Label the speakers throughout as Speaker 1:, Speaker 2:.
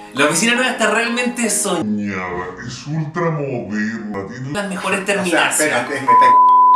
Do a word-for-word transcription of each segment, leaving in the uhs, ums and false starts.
Speaker 1: La oficina nueva está realmente soñada,
Speaker 2: Es ultra moderna, tiene
Speaker 1: las mejores
Speaker 3: O sea,
Speaker 1: terminaciones.
Speaker 3: espérate, me está...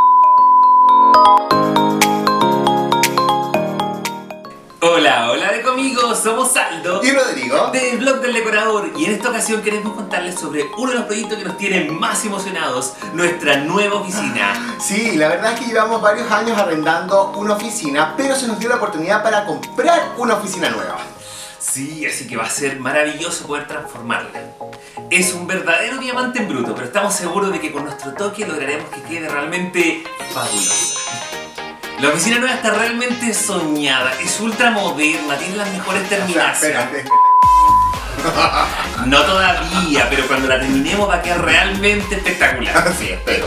Speaker 1: Hola, hola de conmigo, somos Aldo
Speaker 3: Y Rodrigo.
Speaker 1: del blog del decorador, y en esta ocasión queremos contarles sobre uno de los proyectos que nos tienen más emocionados, nuestra nueva oficina.
Speaker 3: Sí, la verdad es que llevamos varios años arrendando una oficina, pero se nos dio la oportunidad para comprar una oficina nueva.
Speaker 1: Sí, así que va a ser maravilloso poder transformarla. Es un verdadero diamante en bruto, pero estamos seguros de que con nuestro toque lograremos que quede realmente fabulosa. La oficina nueva está realmente soñada, es ultra moderna, tiene las mejores
Speaker 3: O sea,
Speaker 1: terminaciones.
Speaker 3: espérate.
Speaker 1: No todavía, pero cuando la terminemos va a quedar realmente espectacular.
Speaker 3: Sí, espero.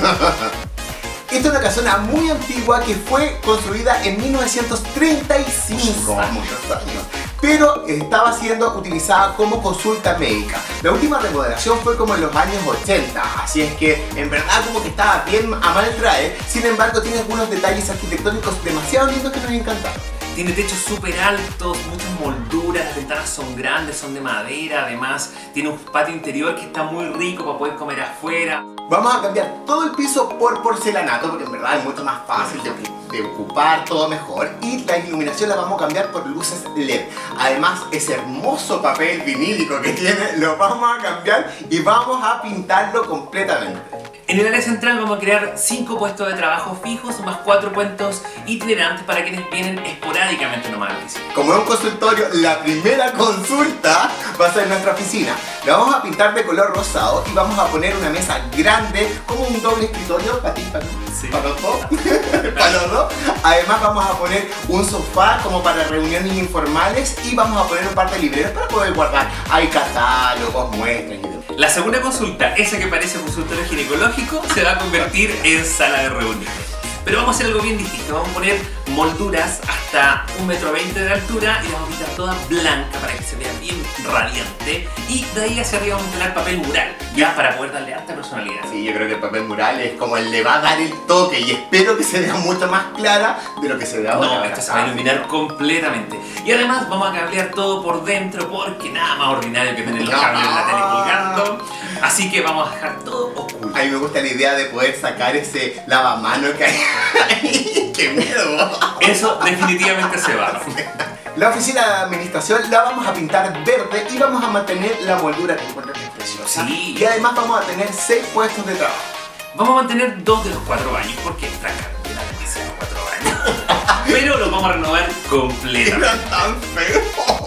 Speaker 3: Esta es una casona muy antigua que fue construida en mil novecientos treinta y cinco, muchos años, pero estaba siendo utilizada como consulta médica. La última remodelación fue como en los años ochenta, así es que en verdad como que estaba bien a mal traer. Sin embargo, tiene algunos detalles arquitectónicos demasiado lindos que nos encantaron.
Speaker 1: Tiene techos súper altos, muchas molduras, las ventanas son grandes, son de madera, además tiene un patio interior que está muy rico para poder comer afuera.
Speaker 3: Vamos a cambiar todo el piso por porcelanato porque en verdad es mucho más fácil de, de ocupar, todo mejor. Y la iluminación la vamos a cambiar por luces L E D. Además, ese hermoso papel vinílico que tiene lo vamos a cambiar y vamos a pintarlo completamente.
Speaker 1: En el área central vamos a crear cinco puestos de trabajo fijos más cuatro puestos itinerantes para quienes vienen esporádicamente nomás a la oficina.
Speaker 3: Como es un consultorio, la primera consulta va a ser en nuestra oficina. La vamos a pintar de color rosado y vamos a poner una mesa grande como un doble escritorio para ti, para mí,
Speaker 1: Sí.
Speaker 3: para los dos, para los dos. Además vamos a poner un sofá como para reuniones informales y vamos a poner un par de libreros para poder guardar. Hay catálogos, muestras y demás.
Speaker 1: La segunda consulta, esa que parece consultorio ginecológico, se va a convertir en sala de reuniones. Pero vamos a hacer algo bien distinto, vamos a poner molduras hasta un metro veinte de altura y la vamos a pintar toda blanca para que se vea bien radiante. Y de ahí hacia arriba vamos a instalar papel mural, ya para poder darle harta personalidad.
Speaker 3: Sí, yo creo que el papel mural es como el le va a dar el toque y espero que se vea mucho más clara de lo que se ve ahora.
Speaker 1: No, esto se va a iluminar completamente. Y además vamos a cablear todo por dentro porque nada más ordinario que tener los cables en la tele colgando. Así que vamos a dejar todo oscuro.
Speaker 3: A mí me gusta la idea de poder sacar ese lavamano que hay ahí. ¡Qué miedo!
Speaker 1: Eso definitivamente se va.
Speaker 3: La oficina de administración la vamos a pintar verde y vamos a mantener la moldura que encuentro que es preciosa.
Speaker 1: Sí.
Speaker 3: Y además vamos a tener seis puestos de trabajo.
Speaker 1: Vamos a mantener dos de los cuatro baños porque francamente eran demasiado cuatro baños. Pero los vamos a renovar completamente.
Speaker 3: Eran tan feos.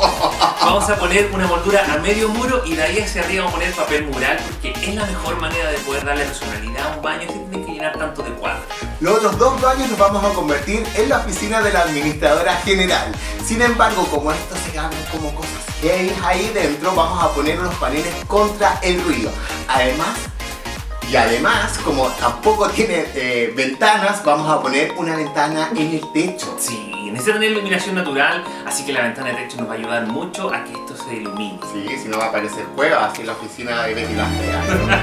Speaker 1: Vamos a poner una moldura a medio muro y de ahí hacia arriba vamos a poner papel mural porque es la mejor manera de poder darle personalidad a un baño sin tener que llenar tanto de cuadros.
Speaker 3: Los otros dos baños los vamos a convertir en la oficina de la administradora general. Sin embargo, como esto se llaman como cosas heavy ahí dentro, vamos a poner unos paneles contra el ruido. Además, y además, como tampoco tiene eh, ventanas, vamos a poner una ventana en el techo.
Speaker 1: Sí, necesita tener iluminación natural, así que la ventana de techo nos va a ayudar mucho a que esto se ilumine.
Speaker 3: Sí, si no va a aparecer cueva, así en la oficina de Betty la Fea.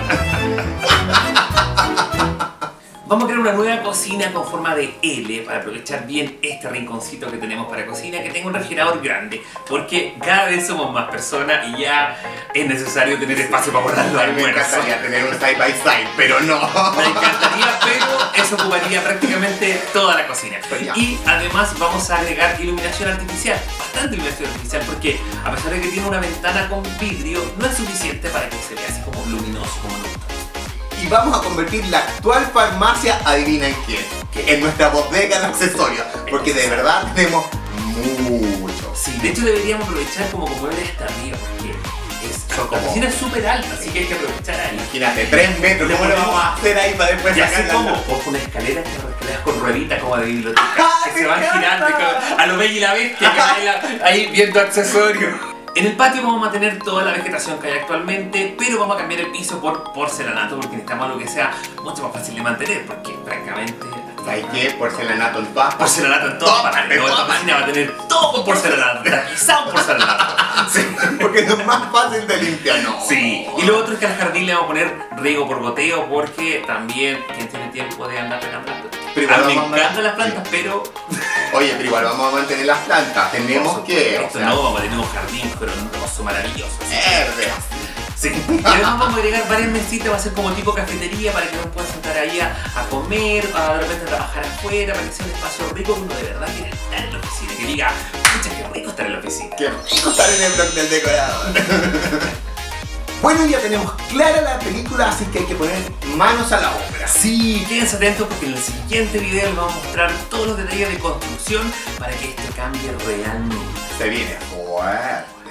Speaker 1: Vamos a crear una nueva cocina con forma de L para aprovechar bien este rinconcito que tenemos para cocina, que tenga un refrigerador grande, porque cada vez somos más personas y ya es necesario tener espacio para guardar los
Speaker 3: A mí me
Speaker 1: almuerzos.
Speaker 3: encantaría tener un side by side, pero no.
Speaker 1: Me encantaría, pero eso ocuparía prácticamente toda la cocina. Y además vamos a agregar iluminación artificial, bastante iluminación artificial, porque a pesar de que tiene una ventana con vidrio, no es suficiente para que se vea así como luminoso, como nos gusta.
Speaker 3: Y vamos a convertir la actual farmacia, adivina en quién, en nuestra bodega de accesorios, porque de verdad tenemos mucho.
Speaker 1: Sí, de hecho deberíamos aprovechar como como muebles hasta arriba, porque es,
Speaker 3: Son
Speaker 1: la
Speaker 3: como-
Speaker 1: oficina es súper alta, así que hay que aprovechar ahí.
Speaker 3: Imagínate, tres metros,
Speaker 1: Le
Speaker 3: ¿cómo lo
Speaker 1: ponemos-
Speaker 3: vamos a hacer ahí para después
Speaker 1: Y así
Speaker 3: sacar
Speaker 1: como,
Speaker 3: la...
Speaker 1: o con escaleras, que escaleras con rueditas como de biblioteca,
Speaker 3: ¡Ah,
Speaker 1: que
Speaker 3: me
Speaker 1: se van
Speaker 3: encanta!
Speaker 1: girando y como- a lo Bella y la Bestia, que van ahí, la- ahí viendo accesorios. En el patio vamos a mantener toda la vegetación que hay actualmente, pero vamos a cambiar el piso por porcelanato porque necesitamos algo que sea mucho más fácil de mantener, porque francamente...
Speaker 3: ¿Sabes qué? Porcelanato en todas partes.
Speaker 1: Porcelanato en todas
Speaker 3: Todas
Speaker 1: partes,
Speaker 3: partes,
Speaker 1: esta
Speaker 3: todas
Speaker 1: oficina va a tener todo con porcelanato, tapizado en porcelanato. Sí.
Speaker 3: Porque es más fácil de limpiar, ¿no?
Speaker 1: Sí, y lo otro es que al jardín le vamos a poner riego por goteo porque también quien tiene tiempo de andar regando las plantas.
Speaker 3: Pero
Speaker 1: A mí
Speaker 3: igual
Speaker 1: me
Speaker 3: vamos a-
Speaker 1: encantan las plantas, pero
Speaker 3: Oye, pero igual vamos a mantener las plantas. Tenemos que.
Speaker 1: Esto
Speaker 3: O sea,
Speaker 1: no, vamos a tener un jardín frondoso, maravilloso.
Speaker 3: verde.
Speaker 1: Sí. Y además vamos a agregar varias mesitas, va a ser como tipo cafetería para que uno pueda sentar ahí a, a comer, a de repente trabajar afuera, para que sea un espacio rico que uno de verdad quiera estar en la oficina, que diga, pucha, qué rico estar en la oficina.
Speaker 3: Qué rico estar en el blog del decorador. Bueno, ya tenemos clara la película, así que hay que poner manos a la obra.
Speaker 1: Sí, quédense atentos porque en el siguiente video les vamos a mostrar todos los detalles de construcción para que esto cambie realmente.
Speaker 3: Se viene fuerte.